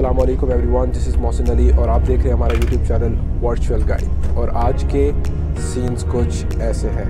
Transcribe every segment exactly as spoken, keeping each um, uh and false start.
अस्सलामुअलैकुम everyone, this is Mohsin Ali और आप देख रहे हैं हमारा यूट्यूब चैनल वर्चुअल गाइड। और आज के सीन्स कुछ ऐसे हैं।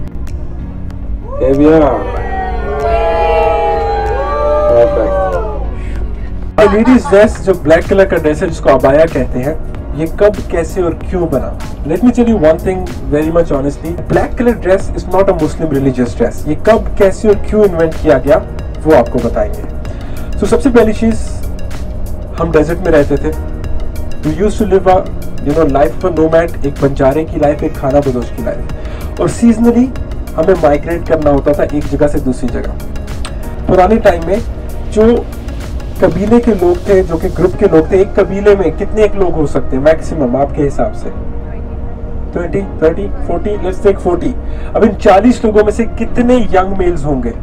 लेडीज ड्रेस जो ब्लैक कलर का ड्रेस है जिसको अबाया कहते हैं, ये कब कैसे और क्यों बना? Let me tell you one thing very much honestly, black colour dress is not a Muslim religious dress. ये कब कैसे और क्यों इन्वेंट किया गया वो आपको बताएंगे। तो so, सबसे पहली चीज, हम डेजर्ट में रहते थे। We used to live a you know life of nomad, एक बंजारे की लाइफ, एक खाना बदोश की लाइफ। और सीजनली हमें माइग्रेट करना होता था एक जगह से दूसरी जगह। पुराने टाइम में जो कबीले के लोग थे, जो कि ग्रुप के लोग थे, एक कबीले में कितने एक लोग हो सकते हैं मैक्सिमम आपके हिसाब से? Twenty, thirty, forty, let's take forty. अब इन चालीस लोगों में से कितने यंग मेल्स होंगे?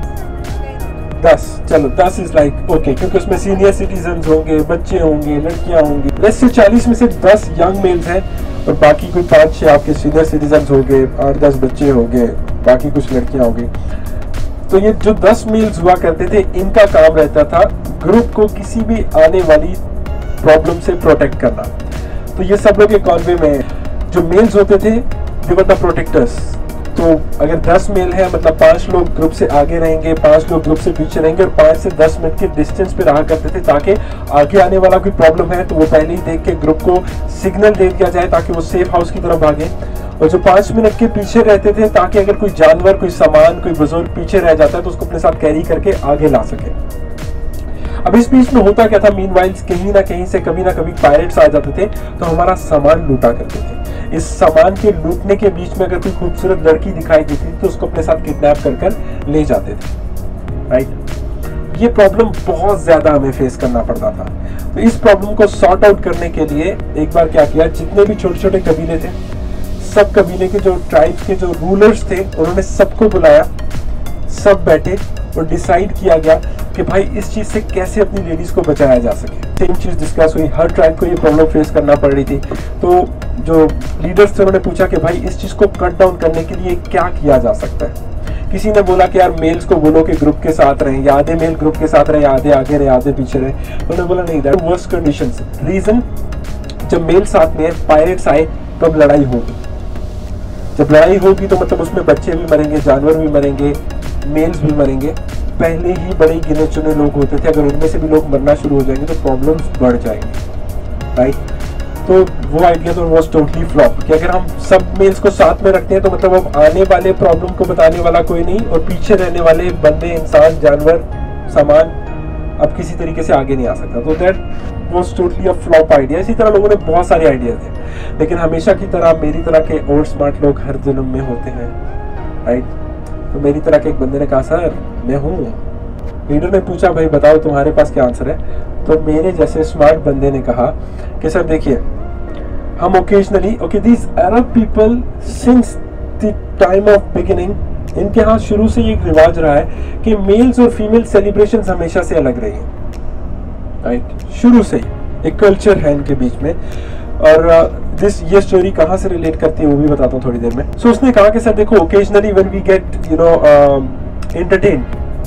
दस। चलो दस इज लाइक ओके, क्योंकि उसमें सीनियर सिटीजन होंगे, बच्चे होंगे, लड़कियां होंगी। लेट्स से चालीस में से दस यंग मेल्स हैं और बाकी कोई पांच छह आपके सीनियर सिटीजन होंगे, आठ दस बच्चे होंगे, बाकी कुछ लड़कियां होंगी। तो ये जो दस मेल्स हुआ करते थे, इनका काम रहता था ग्रुप को किसी भी आने वाली प्रॉब्लम से प्रोटेक्ट करना। तो ये सब लोग एक कॉन्वे में, जो मेल्स होते थे दे वर द प्रोटेक्टर्स। तो अगर दस मेल है मतलब पांच लोग ग्रुप से आगे रहेंगे, पांच लोग ग्रुप से पीछे रहेंगे और पांच से दस मिनट के डिस्टेंस पे रहा करते थे, ताकि आगे आने वाला कोई प्रॉब्लम है तो वो पहले ही देख के ग्रुप को सिग्नल दे दिया जाए ताकि वो सेफ हाउस की तरफ भागे। और जो पांच मिनट के पीछे रहते थे ताकि अगर कोई जानवर, कोई सामान, कोई बुजुर्ग पीछे रह जाता है तो उसको अपने साथ कैरी करके आगे ला सके। अब इस बीच में होता क्या था, मीनवाइल कहीं ना कहीं से कभी ना कभी पायरेट्स आ जाते थे तो हमारा सामान लूटा करते थे। इस सामान के लूटने के बीच में अगर कोई खूबसूरत लड़की दिखाई देती थी तो उसको अपने साथ किडनैप कर कर ले जाते थे, राइट। ये प्रॉब्लम बहुत ज्यादा हमें फेस करना पड़ता था। तो इस प्रॉब्लम को सॉर्ट आउट करने के लिए एक बार क्या किया, जितने भी छोटे छोटे कबीले थे, सब कबीले के जो ट्राइब्स के जो रूलर्स थे, उन्होंने सबको बुलाया, सब बैठे और डिसाइड किया गया कि भाई इस चीज से कैसे अपनी लेडीज को बचाया जा सके। सेम चीज डिस्कस हुई, हर ट्राइब को ये प्रॉब्लम फेस करना पड़ रही थी। तो जो लीडर्स थे उन्होंने पूछा कि भाई इस चीज को कट डाउन करने के लिए क्या किया जा सकता है। किसी ने बोला कि यार मेल्स को बोलो कि ग्रुप के साथ रहें, या आधे मेल ग्रुप के साथ रहे, आधे आगे रहे, आधे पीछे रहे। उन्होंने बोला नहीं, दैट वर्स्ट कंडीशंस। रीजन, जब मेल साथ में पायरेट्स आए तो अब लड़ाई होगी। जब लड़ाई होगी तो मतलब उसमें बच्चे भी मरेंगे, जानवर भी मरेंगे, मेल्स भी मरेंगे। पहले ही बड़े गिने चुने लोग होते थे, अगर उनमें से भी लोग मरना शुरू हो जाएंगे तो प्रॉब्लम्स बढ़ जाएंगे, राइट। तो वो आइडिया तो वाज टोटली फ्लॉप कि अगर हम सब मेल्स को साथ में रखते हैं तो मतलब अब आने वाले प्रॉब्लम को बताने वाला कोई नहीं और पीछे रहने वाले बंदे, इंसान, जानवर, सामान अब किसी तरीके से आगे नहीं आ सकता। तो that was totally a flop idea. इसी तरह लोगों ने बहुत सारे आइडिया थे, लेकिन हमेशा की तरह मेरी तरह के और स्मार्ट लोग हर जुल्म में होते हैं, राइट। तो मेरी तरह के एक बंदे ने कहा, सर मैं हूँ। लीडर ने पूछा, भाई बताओ तुम्हारे पास क्या आंसर है? तो मेरे जैसे स्मार्ट बंदे ने कहा कि सर देखिए, हम occasionally, okay these Arab people since the time of beginning, इनके यहाँ शुरू से ये एक रिवाज रहा है कि मेल्स और फीमेल सेलिब्रेशंस हमेशा से अलग रही हैं, राइट। शुरू से ही एक कल्चर है इनके बीच में। और दिस ये स्टोरी कहाँ से रिलेट करती है वो भी बताता हूँ थोड़ी देर में। सो so, उसने कहा कि सर देखो, occasionally when we get you know entertain,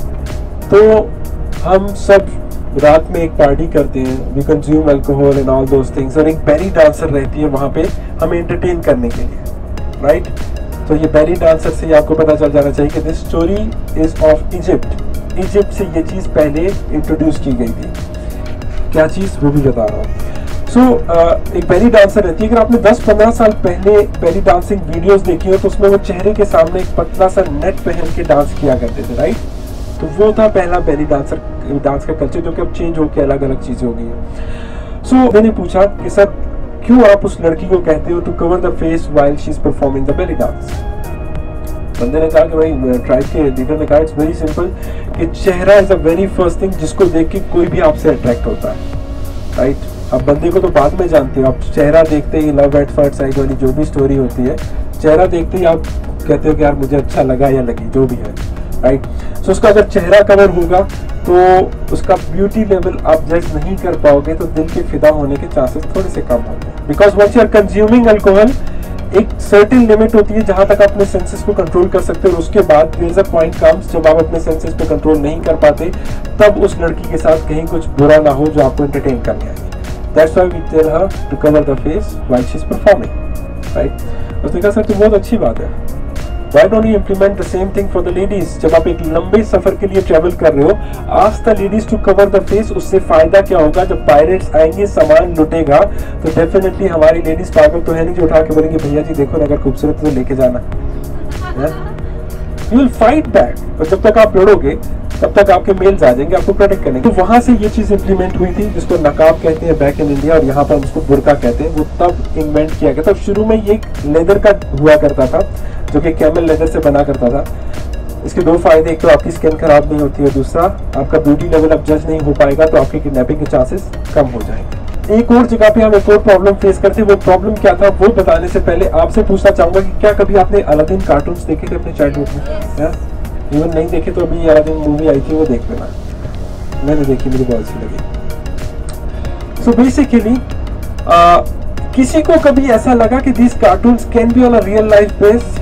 तो हम सब रात में एक पार्टी करते हैं, we consume alcohol and all those things, और एक बेली डांसर रहती है वहाँ पे हमें एंटरटेन करने के लिए, राइट। तो ये बेली डांसर से आपको पता चल जाना चाहिए कि this story is of Egypt. Egypt से ये चीज़ पहले इंट्रोड्यूस की गई थी। क्या चीज़ वो भी बता रहा हूँ। सो so, uh, एक बेली डांसर रहती है। अगर आपने दस पंद्रह साल पहले बेली डांसिंग वीडियोस देखी हो तो उसमें वो चेहरे के सामने एक पतला सा नेट पहन के डांस किया करते थे, राइट। तो वो था पहला बेली डांसर डांस का कल्चर, जो कि अब चेंज होकर अलग अलग चीजें हो गई है। सो so, मैंने पूछा कि सर क्यों आप उस लड़की को कहते हो to cover the face while she is performing the belly dance? बंदे ने कहा कि भाई, ट्राइब के लीडर ने कहा, इट्स वेरी सिंपल कि चेहरा is a very first thing जिसको देख के कोई भी आपसे अट्रैक्ट होता है, राइट। अब बंदे को तो बाद में जानते हो, आप चेहरा देखते ही, लव एट फर्स्ट साइट वाली जो भी स्टोरी होती है, चेहरा देखते ही आप कहते हो कि यार मुझे अच्छा लगा या लगी, जो भी है, राइट। सो उसका अगर चेहरा कवर होगा तो उसका ब्यूटी लेवल आप जज नहीं कर पाओगे, तो दिल के फिदा होने के चांसेस थोड़े से कम होंगे। Because once you are consuming alcohol, एक सर्टेन लिमिट होती है जहां तक आप अपने सेंसेस को कंट्रोल कर सकते हो, और उसके बाद there is a point comes जब आप अपने सेंसेस पे कंट्रोल नहीं कर पाते, तब उस लड़की के साथ कहीं कुछ बुरा ना हो जो आपको एंटरटेन करने आए। That's why we tell her to cover the face while she is performing, right. उसने कहा सर तो बहुत अच्छी बात है, why don't you implement the same thing for the ladies. जब आप एक लंबे सफर के लिए ट्रेवल कर रहे हो, ask the ladies to cover the face. उससे फायदा क्या होगा, जब पायरेट्स आएंगे सामान लुटेगा तो डेफिनेटली हमारी लेडीज पागल तो है नहीं जो उठा के बोलेंगे भैया जी देखो ना अगर खूबसूरत तो लेके जाना, यू विल फाइट बैक। और जब तक आप लड़ोगे तब तक आपके मेल्स आ जाएंगे आपको प्रोटेक्ट करने। तो वहां से ये चीज इंप्लीमेंट हुई थी जिसको नकाब कहते हैं बैक इन इंडिया, और यहाँ पर उसको बुर्का कहते हैं। वो तब इन्वेंट किया गया था। शुरू में ये लेदर का हुआ करता था जो कि कैमल लेदर से बना करता था। इसके दो फायदे, एक तो आपकी स्किन खराब नहीं होती है, दूसरा आपका ब्यूटी लेवल अब जज नहीं हो पाएगा तो आपकी किडनैपिंग के चांसेस कम हो जाएंगे। एक और जगह पे हम एक और प्रॉब्लम फेस करते हैं। वो प्रॉब्लम क्या था वो बताने से पहले आपसे पूछना चाहूंगा कि क्या कभी आपने अलादीन कार्टून्स देखे थे अपने चाइल्डहुड में? इवन नहीं देखे तो अभी अलादीन मूवी आई थी वो देख लेना, मैंने देखी, मुझे बहुत अच्छी लगी। सो बेसिकली किसी को कभी ऐसा लगा कि this cartoons can be on a real life based?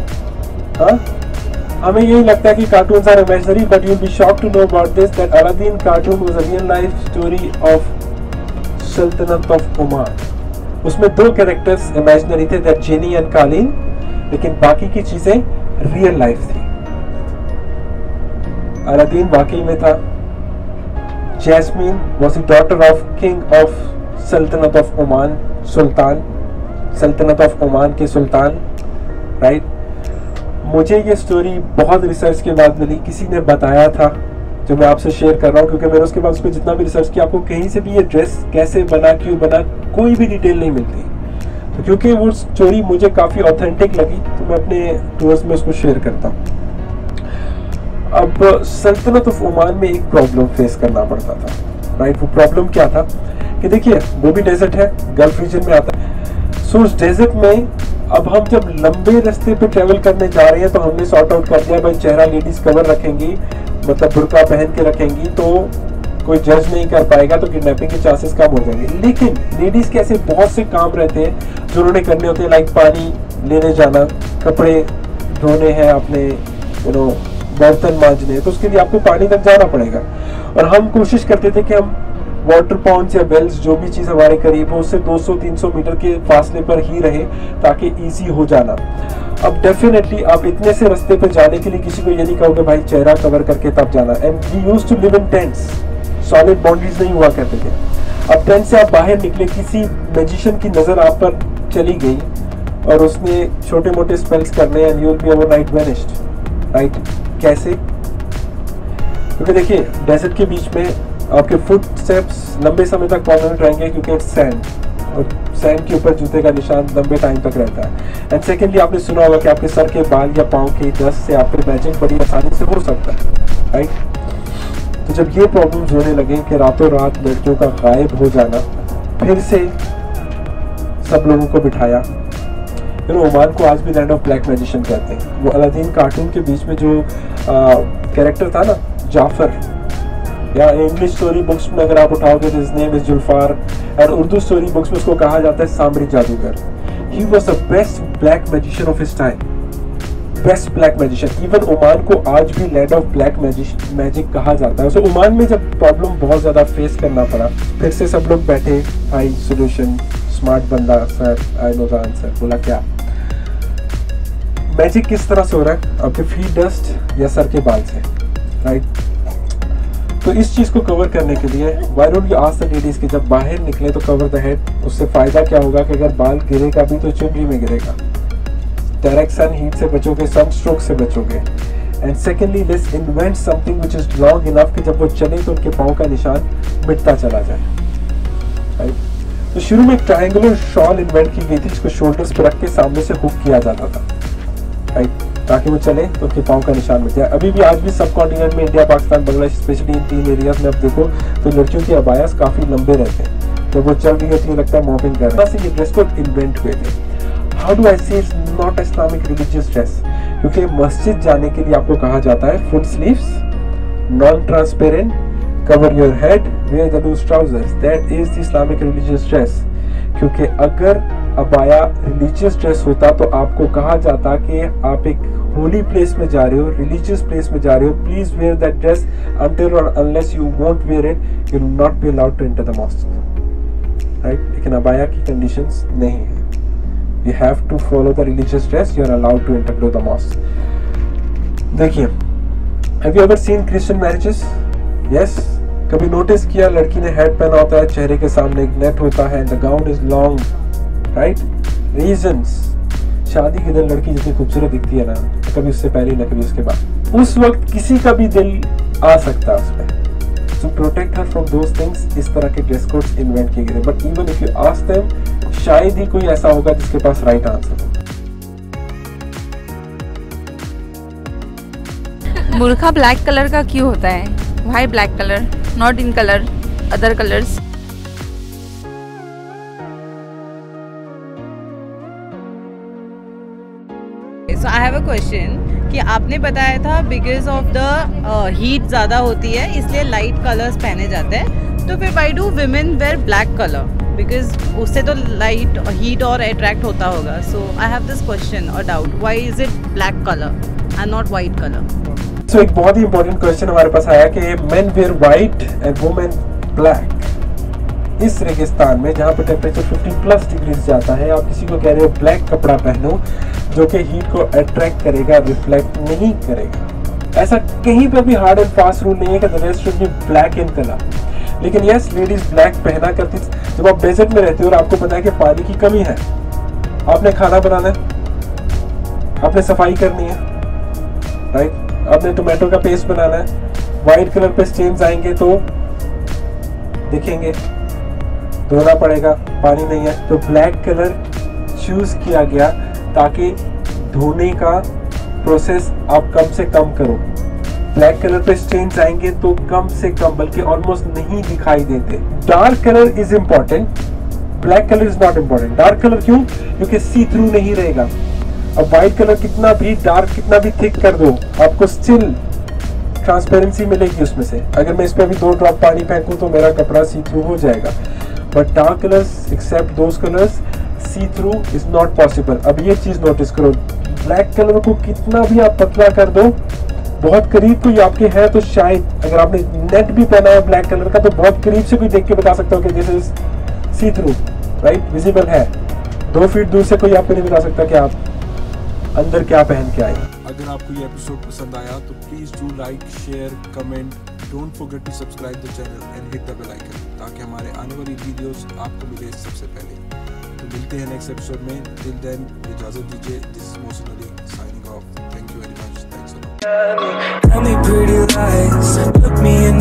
हमें यही लगता है कि cartoons are imaginary, but you will be shocked to know about this that Aladdin cartoon was a real life story of सल्तनत ऑफ ओमान। उसमें दो characters imaginary थे, that genie and कालीन, लेकिन बाकी की चीजें रियल लाइफ थी। अलादीन वाकई में था। Jasmine was the daughter of king of सल्तनत ऑफ ओमान, सुल्तान, सल्तनत ऑफ ओमान के सुल्तान, राइट। मुझे ये स्टोरी बहुत रिसर्च के बाद मिली, किसी ने बताया था जो मैं आपसे शेयर कर रहा हूँ, क्योंकि मैंने उसके बाद उस पर जितना भी रिसर्च किया आपको कहीं से भी ये ड्रेस कैसे बना, क्यों बना, कोई भी डिटेल नहीं मिलती। तो क्योंकि वो स्टोरी मुझे काफ़ी ऑथेंटिक लगी तो मैं अपने टूर्स में उसको शेयर करता हूँ। अब सल्तनत ऑफ ओमान में एक प्रॉब्लम फेस करना पड़ता था, राइट। वो प्रॉब्लम क्या था कि देखिए वो भी डेजर्ट है, गल्फ रीजन में आता है। सो उस डेजर्ट में अब हम जब लंबे रास्ते पे ट्रेवल करने जा रहे हैं तो हमने सॉर्ट आउट कर दिया भाई चेहरा लेडीज कवर रखेंगी, मतलब बुर्का पहन के रखेंगी तो कोई जज नहीं कर पाएगा, तो किडनैपिंग के चांसेस कम हो जाएंगे। लेकिन लेडीज के ऐसे बहुत से काम रहते हैं जो उन्होंने करने होते हैं, लाइक पानी लेने जाना, कपड़े धोने हैं अपने, यू नो बर्तन मांजने, तो उसके लिए आपको पानी तक जाना पड़ेगा। और हम कोशिश करते थे कि हम वाटर पॉन्ड्स या वेल्स जो भी चीज़ हमारे करीब हो उससे दो सौ तीन सौ मीटर के फासले पर ही रहे ताकि इजी हो जाना। अब डेफिनेटली आप इतने से रास्ते पे जाने के लिए किसी को ये नहीं कहोगे भाई चेहरा कवर करके तब जाना। And we used to live in tents, solid boundaries नहीं हुआ करते थे। अब टेंट से आप बाहर निकले, किसी मैजिशियन की नज़र आप पर चली गई और उसने छोटे मोटे स्पेल्स करने and you will be overnight vanished, right. कैसे? क्योंकि देखिए डेजर्ट के बीच में आपके फुट स्टेप्स लंबे समय तक परमानेंट रहेंगे क्योंकि इट्स सैंड, और सैंड के ऊपर जूते का निशान लंबे टाइम तक रहता है। एंड सेकेंडली आपने सुना होगा कि आपके सर के बाल या पाँव की डस्ट से आप पे मैचिंग बड़ी आसानी से हो सकता है, राइट। तो जब ये प्रॉब्लम्स होने लगे कि रातों रात लड़कियों का गायब हो जाना, फिर से सब लोगों को बिठाया। फिर ओमान को आज भी लैंड ऑफ ब्लैक मैजिशियन कहते हैं। वो अलादीन कार्टून के बीच में जो कैरेक्टर था ना जाफर, या इंग्लिश स्टोरी बुक्स में अगर आप उठाओगे तो हिज नेम इज जुल्फार, और उर्दू स्टोरी बुक्स में उसको कहा जाता है सामरी जादूगर। He was the best black magician of his time, best black magician. Even Oman को आज भी लैंड ऑफ ब्लैक मैजिक कहा जाता है। so, ओमान में जब प्रॉब्लम बहुत ज्यादा फेस करना पड़ा, फिर से सब लोग बैठे, भाई सोल्यूशन, स्मार्ट बंदा, sir I know the answer. बोला क्या मैजिक किस तरह से हो रहा है, आपके फीट डस्ट या सर के बाल से, राइट। तो इस चीज को कवर करने के लिए why don't you ask the ladies कि जब बाहर निकले तो कवर द हेड। उससे फायदा क्या होगा कि अगर बाल गिरेगा भी तो चुनरी में गिरेगा, डायरेक्ट सन हीट से बचोगे, सन स्ट्रोक से बचोगे। And secondly let's invent something which is long enough कि जब वो चले तो उनके पाँव का निशान मिटता चला जाए, राइट। तो शुरू में एक ट्रायंगुलर शॉल इन्वेंट की गई थी जिसको शोल्डर्स पर रख के सामने से हुक किया जाता था, राइट, ताकि वो चले तो उसके पाँव का निशान मिट जाए। अभी भी आज भी सब कॉन्टिनेंट में, इंडिया, पाकिस्तान, बांग्लादेश, स्पेशली इन तीन एरियाज में आप देखो तो लड़कियों के अबायास काफी लंबे रहते हैं। तो वो चल रही होती है, लगता है मॉपिंग कर रहे हैं। ये ड्रेस कोड इन्वेंट हुए थे। How do I say it's not Islamic religious dress, क्योंकि मस्जिद जाने के लिए आपको कहा जाता है full sleeves, non transparent, cover your head, wear the loose trousers, that is the Islamic religious dress. क्योंकि अगर अबाया रिलीजियस ड्रेस होता तो आपको कहा जाता कि आप एक होली प्लेस में जा रहे हो, रिलीजियस प्लेस में जा रहे हो, please wear that dress until or unless you won't wear it, you will not be allowed to enter the mosque, right? लेकिन अबाया की कंडीशंस नहीं है. You have to follow the religious dress, you are allowed to enter to the mosque. देखिए, have you ever seen Christian marriages? Yes. कभी notice किया लड़की ने हेड पहना होता है, चेहरे के सामने एक नेट होता है, the gown is long, right? Reasons. शादी के दिन लड़की जितनी खूबसूरत दिखती है ना, कभी उससे पहले ना कभी उसके बाद, उस वक्त किसी का भी दिल आ सकता है उसमें. To protect her from those things, इस तरह के ड्रेस कोड्स इन्वेंट किए गए. But even if you ask them, शायद ही कोई ऐसा होगा जिसके पास राइट आंसर हो. बुर्का ब्लैक कलर का क्यों होता है? Why black color? Not in color, other colors. So I have a question कि आपने बताया था बिकॉज ऑफ द हीट ज़्यादा होती है इसलिए लाइट कलर्स पहने जाते हैं, तो फिर why do women wear black colour? Because उससे तो लाइट हीट और अट्रैक्ट होता होगा. So I have this question और doubt, why is it black colour and not white colour? So एक बहुत ही इंपॉर्टेंट क्वेश्चन हमारे पास आया कि men wear white and women black. इस रेगिस्तान में जहाँ पर टेम्परेचर फिफ्टी प्लस डिग्रीज जाता है, आप किसी को कह रहे हो ब्लैक कपड़ा पहनो जो कि हीट को अट्रैक्ट करेगा, रिफ्लेक्ट नहीं करेगा. ऐसा कहीं पर भी हार्ड एंड फास्ट रूल नहीं है कि the dress should be black in colour. लेकिन यस, लेडीज ब्लैक पहना करती. जब आप डेजर्ट में रहते हो और आपको पता है कि पानी की कमी है, आपने खाना बनाना है, आपने सफाई करनी है, राइट, आपने टोमेटो का पेस्ट बनाना है, व्हाइट कलर पे स्टेन्स आएंगे तो दिखेंगे, धोना पड़ेगा, पानी नहीं है, तो ब्लैक कलर चूज किया गया ताकि धोने का प्रोसेस आप कम से कम करो. ब्लैक कलर पे स्टेन्स आएंगे तो कम से कम, बल्कि ऑलमोस्ट नहीं दिखाई देते. Dark colour is important, black colour is not important. Dark colour क्यों? क्योंकि सी थ्रू नहीं रहेगा. अब व्हाइट कलर कितना भी डार्क, कितना भी थिक कर दो, आपको स्टिल ट्रांसपेरेंसी मिलेगी उसमें से. अगर मैं इस पे अभी दो ड्रॉप पानी फेंकूं तो मेरा कपड़ा सी थ्रू हो जाएगा. But dark colours except those colours, see through is not possible. अब ये चीज नोटिस करो, ब्लैक कलर को कितना भी आप पतला कर दो, बहुत करीब कोई आपके है तो शायद, अगर आपने नेट भी पहना है ब्लैक कलर का, तो बहुत करीब से कोई देख के बता सकता हो कि this is see through, right, visible है. दो फीट दूर से कोई आपको नहीं बता सकता कि आप अंदर क्या पहन के आए. अगर आपको ये एपिसोड पसंद आया तो please do like, share, comment. Don't forget to subscribe the channel and hit the bell icon ताकि हमारे आने वाली वीडियोस आपको मिले सबसे पहले. तो मिलते हैं नेक्स्ट एपिसोड में. टिल देन इजाजत दीजिए. This is Mohsin Ali signing off. Thank you very much. Thanks a lot. Tell me pretty lies, look me in